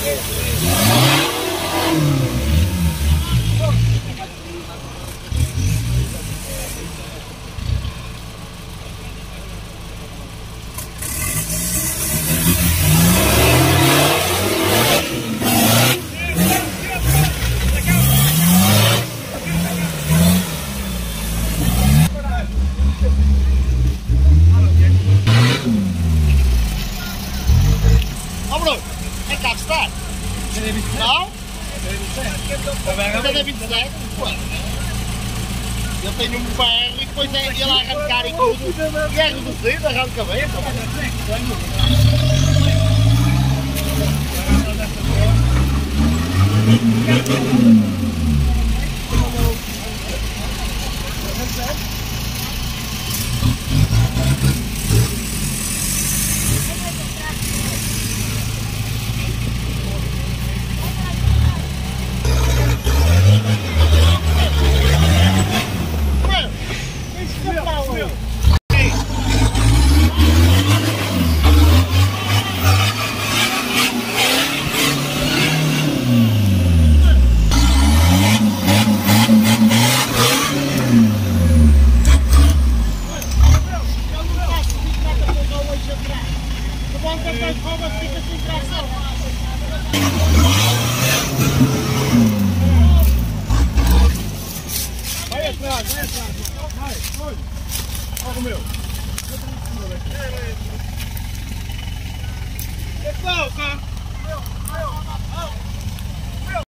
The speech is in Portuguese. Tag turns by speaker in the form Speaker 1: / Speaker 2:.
Speaker 1: É cá que está? Não? Mas é 27? Eu tenho um BR e depois é ele a arrancar e tudo. E é reduzido, arranca bem. Vai atrás, vai. Olha o meu. É pau, cara.